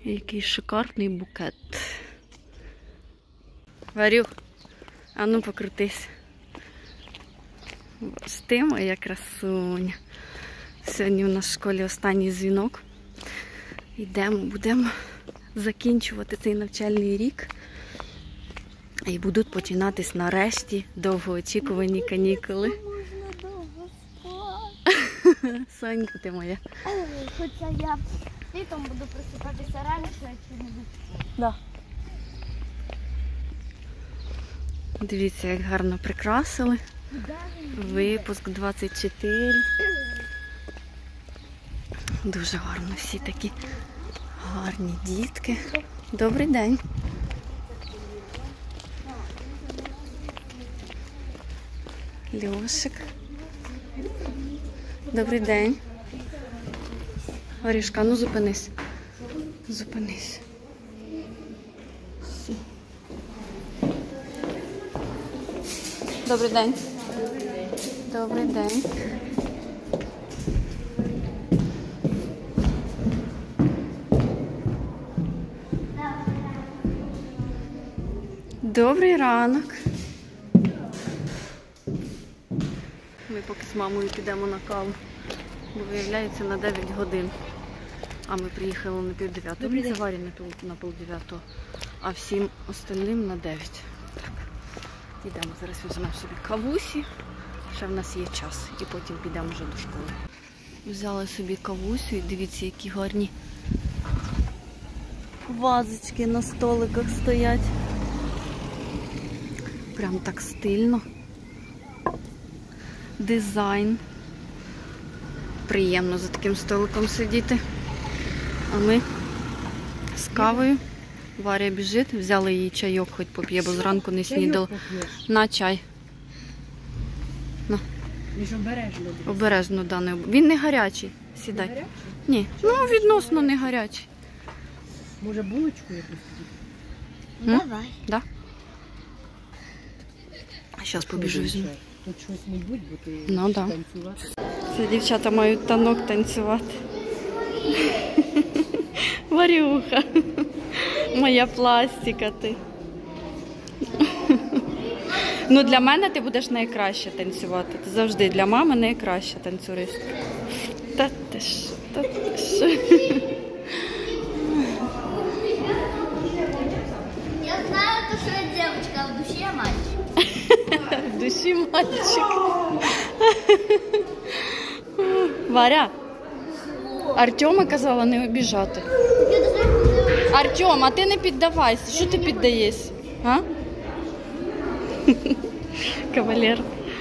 Який шикарний букет. Варюх, а ну покрутись. Ось ти моя красуня. Сьогодні в нас в школі останній дзвінок. Йдемо, будемо закінчувати цей навчальний рік. І будуть починатись нарешті довгоочікувані канікули. Можна довго спати. Сонька ти моя. Хоча я літом буду просипатися раніше, чи не буду. Да. Дивіться, як гарно прикрасили. Випуск 24. Дуже гарно, всі такі гарні дітки. Добрий день. Льошик. Добрий день. Варюшка, ну зупинись. Зупинись. Добрий день. Добрий день. Добрий ранок. Ми поки з мамою підемо на каву, бо виявляється на 9 годин. А ми приїхали на 8:30. Ми заварі на 8:30, а всім остальним на 9. Так, йдемо, зараз візьмемо собі кавусі. Ще в нас є час. І потім підемо вже до школи. Взяли собі кавусю і дивіться, які гарні вазочки на столиках стоять. Прям так стильно. Дизайн. Приємно за таким столиком сидіти. А ми з кавою. Варя біжить, взяли їй чайок, хоч поп'є, бо зранку не снідала. На чай. На. Обережно, да, не він не гарячий. Сідай. Не гарячий? Ні. Ну, відносно не гарячий. Може, булочку якусь? Давай. Да? Зараз побіжу візьму. Тут щось не будь, бо ти Ну, да. танцювати. Це дівчата мають танок танцювати. Варюха. Моя пластика ти. Ну, для мене ти будеш найкраще танцювати. Ти завжди для мами найкраща танцюристка. Та ти ж, та ти ж. Я знаю, что я девочка, а в душе я мальчик. В душі мальчик. Варя, Артема казала не обіжати. Артем, а ти не піддавайся. Що ти піддаєшся? А? Кавалер.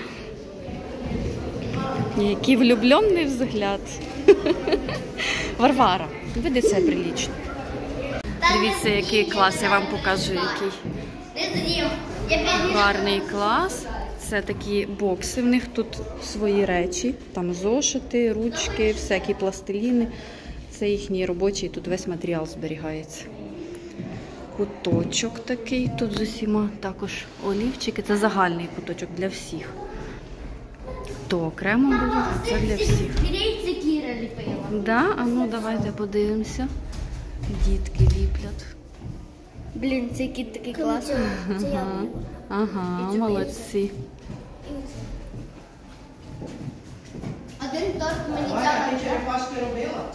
Який влюблений взгляд. Варвара, веди себе прилічно. Дивіться, який клас, я вам покажу, який гарний клас. Це такі бокси, в них тут свої речі, там зошити, ручки, всякі пластиліни. Це їхній робочий, тут весь матеріал зберігається. Куточок такий, тут з усіма також олівчики, це загальний куточок для всіх. То окремо було, а це для всіх. Грейці Кіра ліпила. Да? А ну давайте подивимося. Дітки ліплять. Блін, цей кіт такий класний. Це я Ага, ага, молодці. Один торт мені Валя, ти черепашки робила?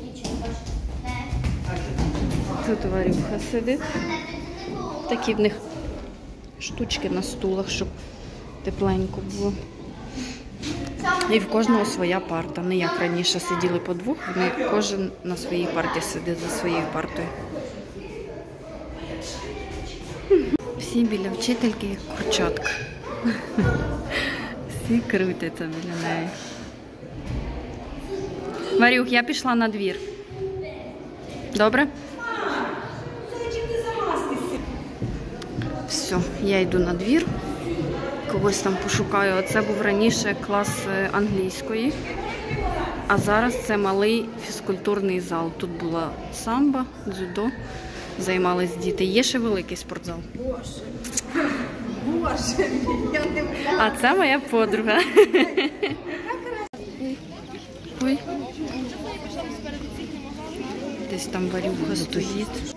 Тут Варюха сидить. Такі в них штучки на стулах, щоб тепленько було. І в кожного своя парта. Не як раніше сиділи по двох, вони кожен на своїй парті сидить за своєю партою. Всі біля вчительки як курчатка. Всі крутяться біля неї. Варюх, я пішла на двір. Добре? Все, я йду на двір. Когось там пошукаю. Оце був раніше клас англійської. А зараз це малий фізкультурний зал. Тут була самбо, дзюдо. Займались діти. Є ще великий спортзал. Боже, я не вляла. А це моя подруга. Ой. Десь там Варюха стоїть.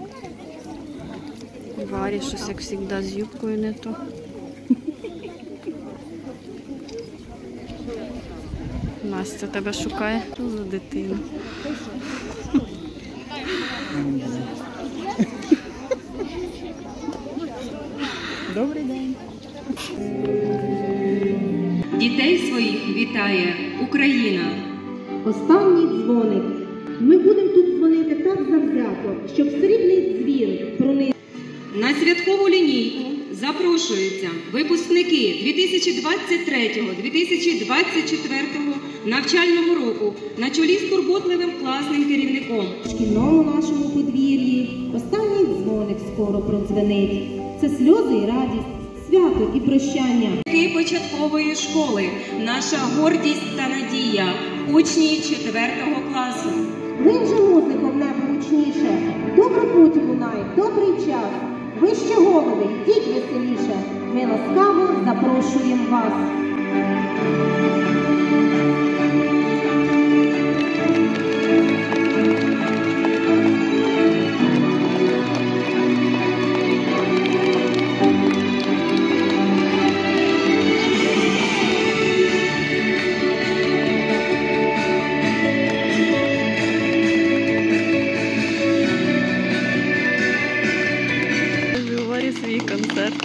Варя щось, як завжди, з юбкою не то. Настя тебе шукає. Що за дитина? Добрий день. Дітей своїх вітає Україна. Останній дзвоник. Ми будемо тут дзвонити так завзято, щоб срібний дзвін проник. На святкову лінійку запрошуються випускники 2023-2024 навчального року на чолі з турботливим класним керівником. В шкільному нашому подвір'ї останній дзвоник скоро продзвенить. Це сльози і радість, свято і прощання. Дітки початкової школи, наша гордість та надія, учні 4 класу. Грим же музиком небо гучніше, добру путь лунає, добрий час. Вище голови, йдіть веселіше, ми ласкаво запрошуємо вас. У Варі свій концерт.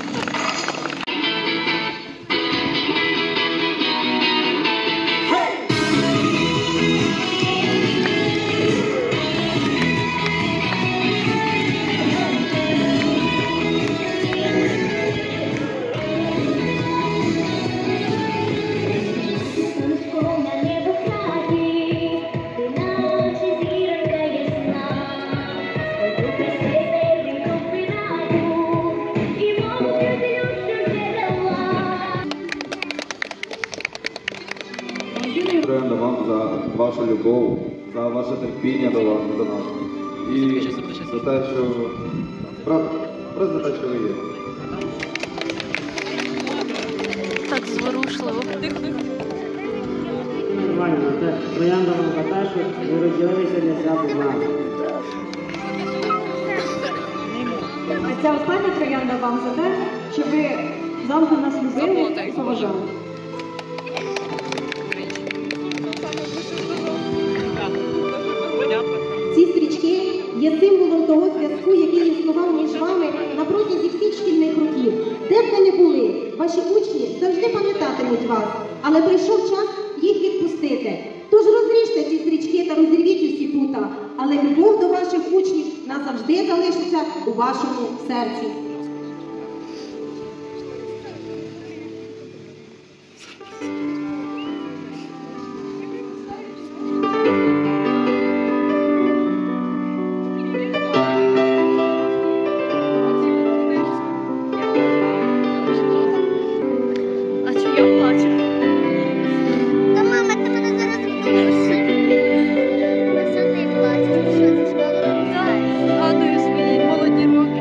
Дякуємо вам за вашу любов, за ваше терпіння до вас, до нас. І за те, що просто за те, що ви є. Так зворушливо. Нормально, це троянда вам за те, що ви розділилися для свято з нами. Ця остання троянда вам за те, що ви завжди нас любили і поважали. Ці стрічки є символом того зв'язку, який існував між вами на протязі всіх шкільних років. Де б ви не були, ваші учні завжди пам'ятатимуть вас, але прийшов час їх відпустити. Тож розріжте ці стрічки та розірвіть усі пута, але любов до ваших учнів назавжди залишиться у вашому серці. А чи я плачу? Та мама, ти мене зараз відпустиш. Що ти плачеш? Ти що, зі школи вибігаєш? Згадую свої молоді роки.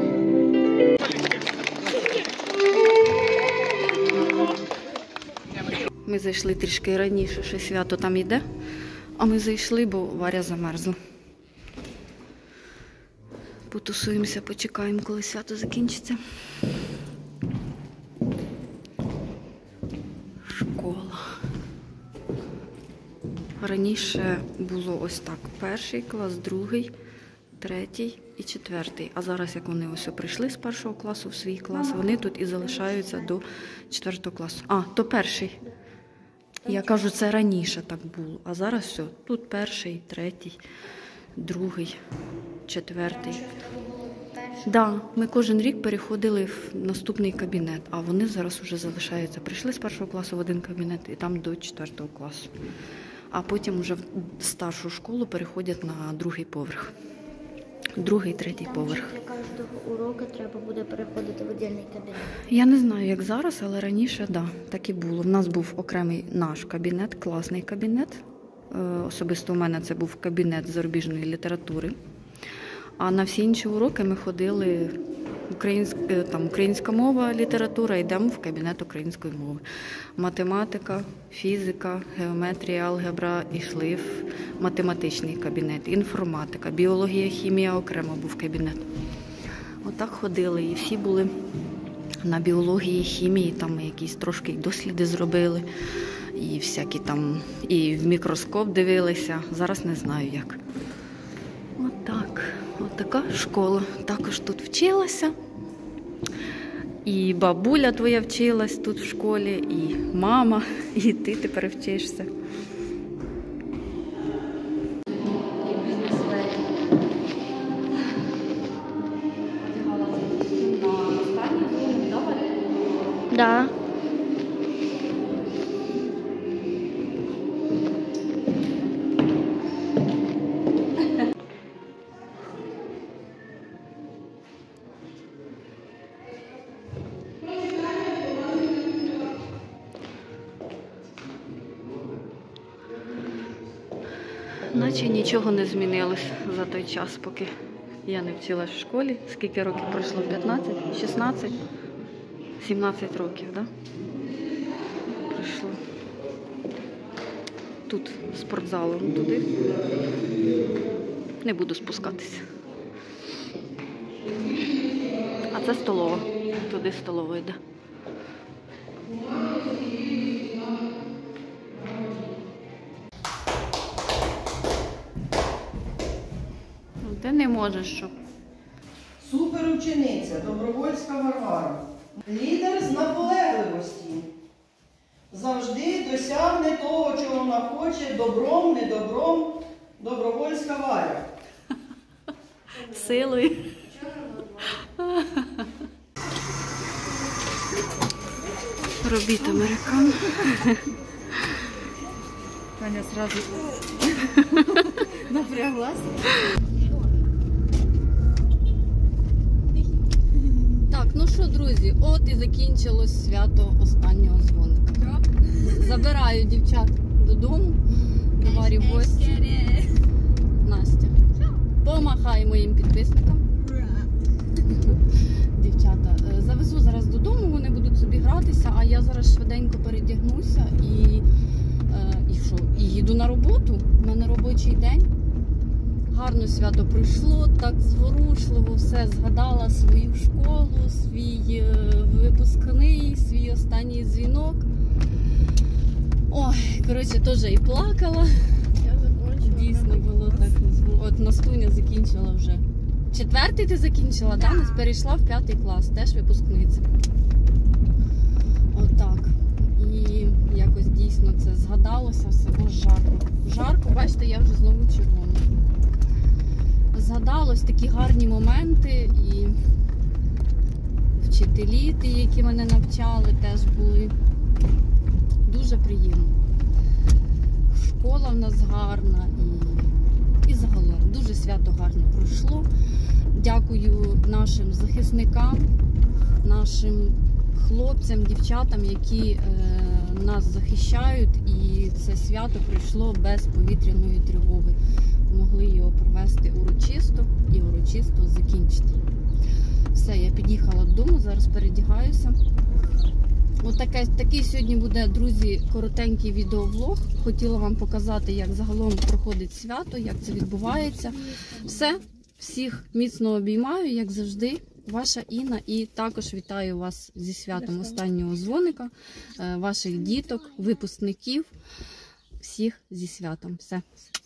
Ми зайшли трішки раніше, ще свято там йде, а ми зайшли, бо Варя замерзла. Потусуємося, почекаємо, коли свято закінчиться. Школа. Раніше було ось так. 1 клас, 2, 3 і 4. А зараз, як вони ось прийшли з 1 класу в свій клас, вони тут і залишаються до 4 класу. А, то 1. Я кажу, це раніше так було. А зараз все. Тут 1, 3, 2, 4. Да, ми кожен рік переходили в наступний кабінет, а вони зараз вже залишаються. Прийшли з 1 класу в один кабінет і там до 4 класу. А потім вже в старшу школу переходять на 2-й поверх. 2-й, 3-й поверх. Для кожного уроку треба буде переходити в віддільний кабінет. Я не знаю, як зараз, але раніше, да, так і було. В нас був окремий наш кабінет, класний кабінет. Особисто у мене це був кабінет зарубіжної літератури. А на всі інші уроки ми ходили українська мова, література, йдемо в кабінет української мови. Математика, фізика, геометрія, алгебра йшли в математичний кабінет, інформатика, біологія, хімія окремо був кабінет. Отак ходили і всі були на біології, хімії, там ми якісь трошки досліди зробили, і всякі там, і в мікроскоп дивилися, зараз не знаю як. Отак, отака школа. Також тут вчилася, і бабуля твоя вчилась тут в школі, і мама, і ти тепер вчишся. Да. Наче нічого не змінилось за той час, поки я не вчилась в школі. Скільки років пройшло? 15? 16? 17 років, так? Да? Пройшло. Тут спортзалом туди. Не буду спускатися. А це столова. Туди столова йде. Ти не можеш, щоб. Суперучениця Добровольська Варвара. Лідер з наполегливості. Завжди досягне того, чого вона хоче, добром, не добром. Добровольська Варя. Силою. Робіть американ. Таня сразу напряглась. Так, ну що, друзі, от і закінчилось свято останнього дзвоника. Забираю дівчат додому, до Варі в гості. Настя, помахай моїм підписникам. Дівчата, завезу зараз додому, вони будуть собі гратися, а я зараз швиденько передягнуся і що? І їду на роботу. У мене робочий день. Гарно свято пройшло, так зворушливо все, згадала свою школу, свій випускний, свій останній дзвінок. Ой, коротше, теж і плакала. Дійсно було так. От Настуня закінчила вже. 4-й ти закінчила, да? Перейшла в 5-й клас, теж випускниця. Отак. І якось дійсно це згадалося, всього жарко. Жарко, бачите, я вже знову червона. Згадалось такі гарні моменти, і вчителі, ті, які мене навчали, теж були дуже приємно. Школа в нас гарна і загалом дуже свято гарно пройшло. Дякую нашим захисникам, нашим хлопцям, дівчатам, які нас захищають, і це свято пройшло без повітряної тривоги. Могли його провести урочисто і урочисто закінчити. Все, я під'їхала додому, зараз передягаюся. Такий сьогодні буде, друзі, коротенький відеовлог. Хотіла вам показати, як загалом проходить свято, як це відбувається. Все, всіх міцно обіймаю, як завжди. Ваша Інна, і також вітаю вас зі святом останнього дзвоника, ваших діток, випускників, всіх зі святом. Все.